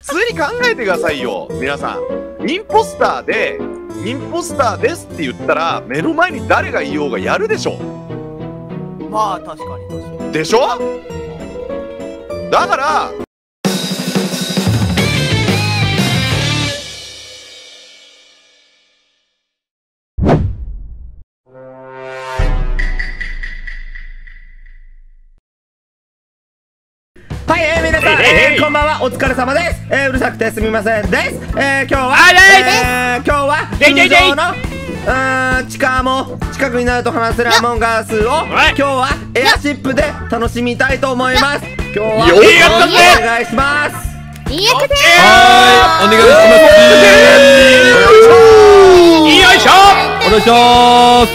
通に考えてくださいよ、皆さん。インポスターで、インポスターですって言ったら、目の前に誰がいようがやるでしょ。 まあ、確かに。 でしょ。だから、 はい、皆さん、こんばんは、お疲れ様です。うるさくてすみませんです。今日は、通常の、近くになると話せるアモンガースを、今日はエアシップで楽しみたいと思います。今日は、お願いします。 いいやくでーはい、お願いします。よいしょ。お願いします。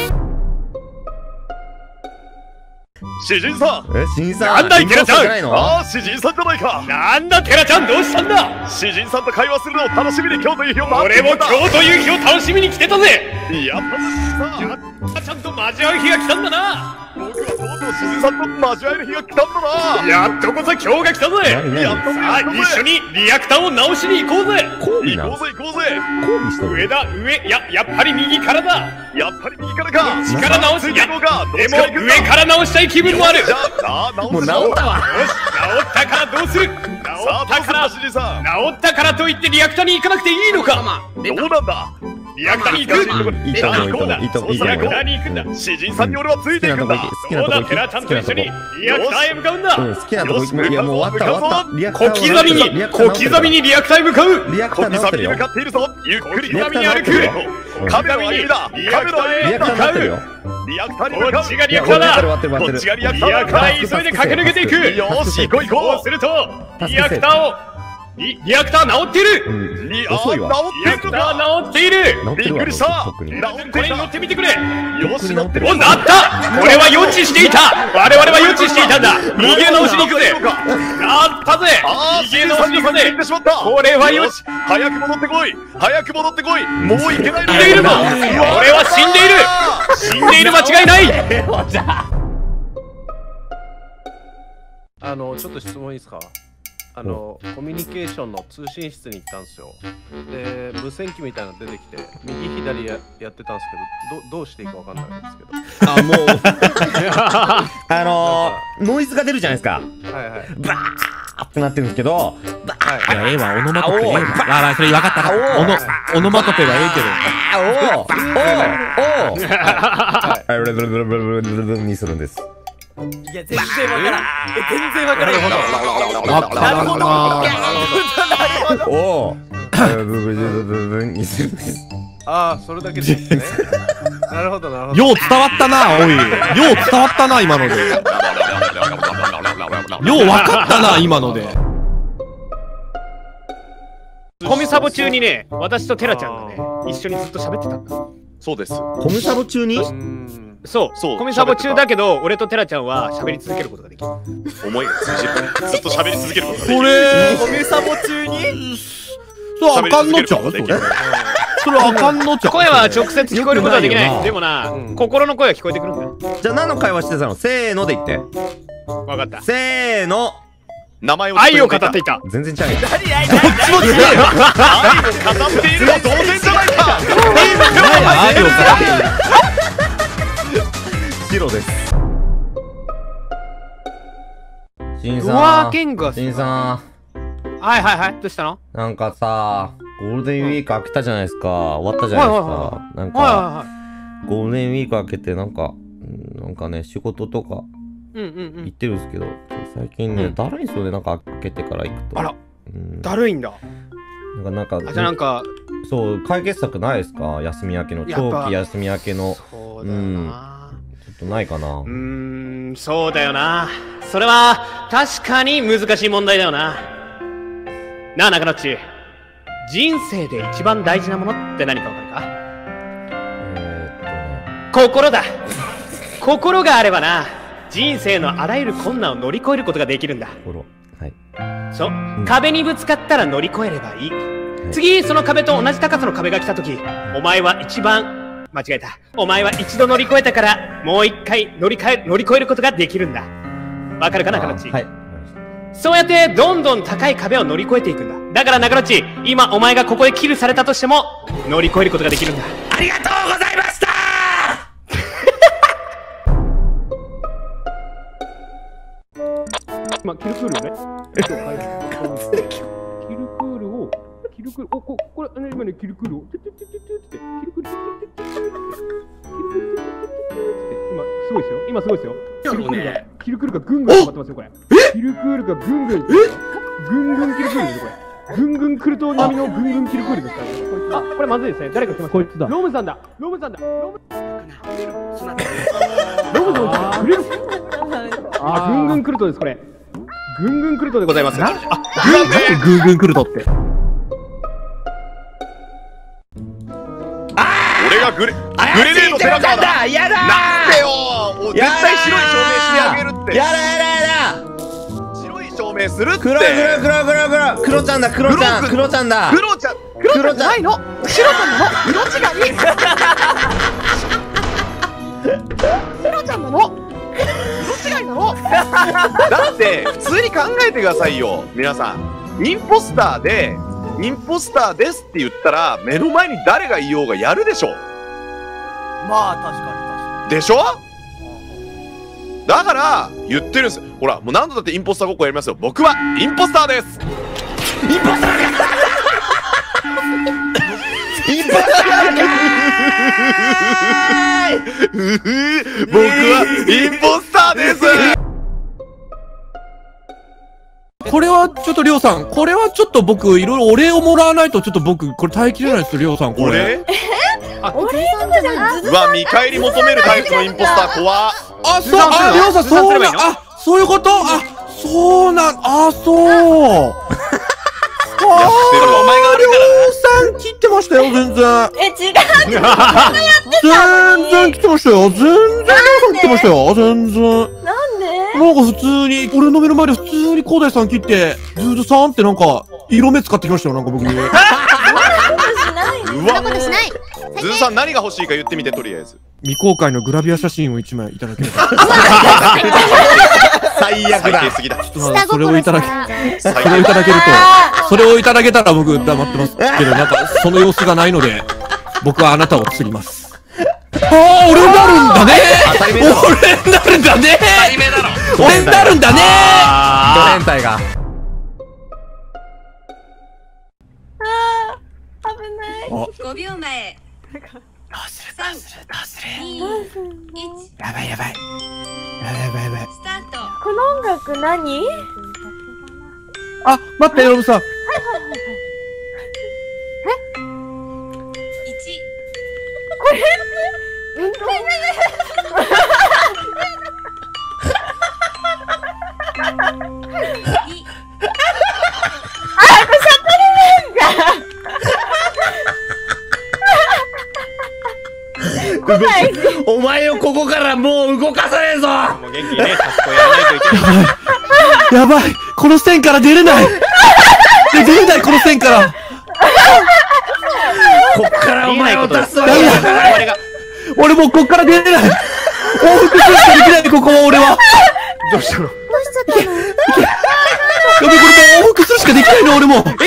詩人さん。 新さん。 なんだいテラちゃん。 ああ、詩人さんじゃないか。 なんだテラちゃん、どうしたんだ。 詩人さんと会話するのを楽しみに今日という日を待って俺も今日という日を楽しみに来てたぜ。 やっぱ詩人さん。 やっちゃんと交わる日が来たんだな。 僕はとうとう詩人さんと交わえる日が来たんだな。 やっとこそ今日が来たぜ。さあ、一緒にリアクターを直しに行こうぜ。 行こうぜ行こうぜ。 上だ、やっぱり右からだ。 やっぱり右からか。 力直す。でも上から直したい気分もある。 じゃあ、 もう治ったわ。 よし、治ったからどうする。治ったからといってリアクターに行かなくていいのか。 どうなんだ。 リアクターに行く。 いいと思う、いいと思う。 リアクターに行くんだ。 詩人さんに俺はついていくんだ。 そうだ、テラちゃんと一緒にリアクターへ向かうんだ。 好きなとこ行く。いや、もう終わった。 小刻みにリアクターへ向かう。 リアクター小刻みに向かっているぞ。ゆっくり小刻みに歩く。 カメラの歩みだ。カメラの歩みだ。 リアクターになってるよ。 リアクターに向かう。 こっちがリアクターだ。 こっちがリアクターだ。 リアクター急いで駆け抜けていく。 よーし、行こう。 そうするとリアクター治っている。 遅いわ。 リアクター治っている。 びっくりした。 これに乗ってみてくれ。 よし、乗ってる。 お、なった。これは予知していた。我々は予知していたんだ。右へ直しに行くぜ。なったぜ。右へ直しに行くぜ。これはよし。 早く戻ってこい。もう行けない。 死んでいるぞ。俺は死んでいる。死んでいる、間違いない。 ちょっと質問いいですか。コミュニケーションの通信室に行ったんですよ。で、無線機みたいなの出てきて、右左やってたんですけど、どうしていいかわかんないんですけど。 ノイズが出るじゃないですか。 はいはい。 バーってなってるんですけど、 いや、ええわ、オノマトペ。それ分かったか。オノマトペがええけど。にするんです。 いや、全然わからん。なるほど。 にするんです。 ああ、それだけですね。なるほど。 よう伝わったな、おい。よう伝わったな、今ので。よう分かったな、今ので。コミサボ中にね、私とテラちゃんがね、一緒にずっと喋ってたんだ。 そうです。 コミサボ中に？ そう、コミサボ中だけど、俺とテラちゃんは喋り続けることができる。 思いが通じるね。ずっと喋り続けることができる。 これ、 コミサボ中に？ それあかんのちゃう？それあかんのちゃう？声は直接聞こえることはできない。でもな、心の声は聞こえてくるんだよ。 じゃあ何の会話してたの？せーので言って。 わかった。 せーの。 名前を愛を語っていた。 全然ちゃうよ。 愛を語っているの同然じゃないか。 愛を語っている。 白です。新ドアケンガス。 新さん。 はい。どうしたの？ なんかさ、ゴールデンウィーク明けたじゃないですか。終わったじゃないですか。なんか、ゴールデンウィーク明けてなんかね、仕事とか行ってるんですけど、最近ね、だるいんですよね、なんか明けてから行くと。 あら、だるいんだ。 なんか、 じゃあなんか、 そう、解決策ないですか？休み明けの、長期休み明けの。 そうだよな。 ちょっとないかな。 そうだよな。それは、確かに難しい問題だよな。なあ、中野っち。人生で一番大事なものって何かわかるか？心だ。心があればな、人生のあらゆる困難を乗り越えることができるんだ。 はい。 そう、壁にぶつかったら乗り越えればいい。次、その壁と同じ高さの壁が来たとき、お前は一度乗り越えたから、もう一回乗り越えることができるんだ。わかるかな、かのち。 はい。 そうやってどんどん高い壁を乗り越えていくんだ。だから中野っち、今お前がここでキルされたとしても乗り越えることができるんだ。 ありがとうございました。 まあ、キルクールをね、キルクールを、これ、今ね、キルクールを、キルクール、すごいですよ。今すごいですよ。キルクールがぐんぐん溜まってますよ、これ。キルクールがぐんぐんいってますよ。ぐんぐんキルクールですよ、これ。ぐんぐんクルト並みのぐんぐんキルクールですから。あ、これまずいですね。誰か来ます。こいつだ。ロムさんだ。ロムさんだ。ロムさんくれる。あ、ぐんぐんクルトです、これ。ぐんぐんクルトでございます。あ、 ぐんぐんクルトって。 俺がグレネード寺川だ。 やだ。 なんでよ。もう絶対白い照明してあげるって。 やだ。 白い照明するって。 黒ちゃんだ。黒ちゃんじゃないの。白ちゃんの色違い。白ちゃんなの。色違いなの。だって普通に考えてくださいよ、皆さん。インポスターですって言ったら目の前に誰がいようがやるでしょ。 まあ確かにでしょ。だから言ってるんです。ほらもう何度だってインポスターごっこやりますよ。僕はインポスターです。 インポスター僕はインポスターです。 これはちょっとりょうさん、これはちょっと僕いろいろお礼をもらわないとちょっと僕これ耐えきれないですよ、りょうさんこれ。 うわ、見返り求めるタイプのインポスター怖っ。 あ、そう、あ、りょうさんそうな、あ、そういうこと、あ、そうなん、あ、そう。 お前が悪いからりょうさん切ってましたよ、全然。 違う。 全然切ってましたよ、全然りょうさん切ってましたよ、全然。 なんで？ なんか普通に、俺の目の前で普通に広大さん切って、ズーズさんってなんか、色目使ってきましたよ、なんか僕に。 うわ、ズーさん何が欲しいか言ってみて、とりあえず。 未公開のグラビア写真を1枚いただければ。 最悪だ。 最低すぎだ。 それをいただけ、それをいただけると、それをいただけたら僕黙ってますけど、なんかその様子がないので、僕はあなたを釣ります。ああ、俺になるんだね。俺になるんだね。俺になるんだね。 ド変態が。 危ない。5秒前。 どうする。やばい。 スタート。 この音楽何？ あ、待って、ロブさん。 これお前をここからもう動かさねえぞ。 もう元気にね、タスコやらないといけない。 やばい、この線から出れない。出れない、この線から。 こっからお前を出すわけだから俺もうこっから出れない。往復するしかできない、ここは俺は。 どうしたの？ やべ、これもう往復するしかできないの、俺も。いやー、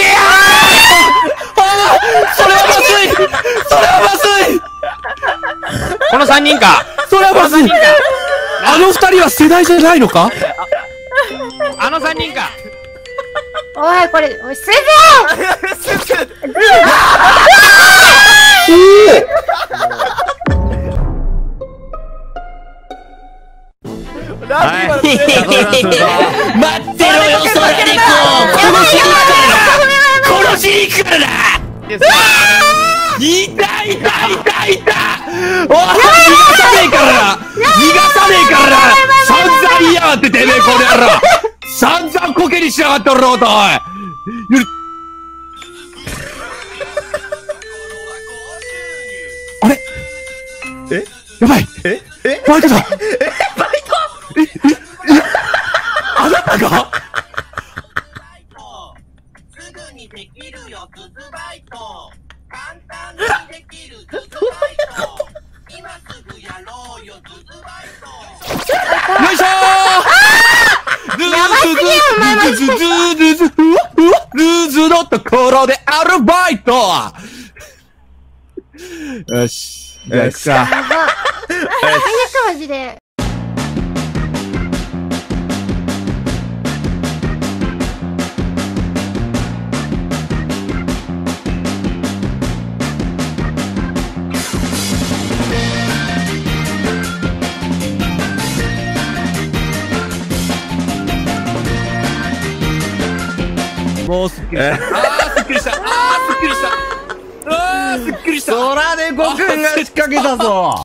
それはまずい。それはまずい。 この3人か。 それはまずい。あの2人は世代じゃないのか？ あの3人か。 おい、これ、おい、すずはい。 待ってろよ、それで殺しに行くからな。いたおい、逃がさねえからな。散々言いやがっててめえ、この野郎。散々コケにしやがっておろうと、おい。あれやばい。バイトだ。あなたが？ すぐにできるよ、ズズバイト。簡単にできるズズバイト。今すぐやろうよ、ズズバイト。 よいしょー。ズルーズのところでアルバイト。よし。じゃあ行くか。 やば。早くマジで。 もうすっきりした。すっきりした。すっきりした。すっきりした。 空で5くんが仕掛けたぞ。